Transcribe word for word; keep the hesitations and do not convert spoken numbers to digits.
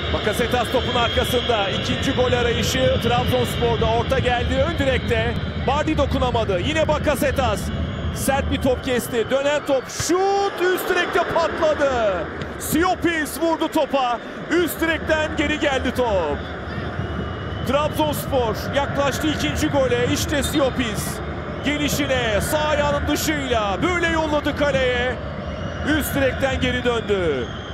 Bakasetas topun arkasında. İkinci gol arayışı Trabzonspor'da. Orta geldi ön direkte. Bardi dokunamadı. Yine Bakasetas. Sert bir top kesti. Dönen top. Şut üst direkte patladı. Siopis vurdu topa. Üst direkten geri geldi top. Trabzonspor yaklaştı ikinci gole. İşte Siopis. Gelişine sağ ayağının dışıyla böyle yolladı kaleye. Üst direkten geri döndü.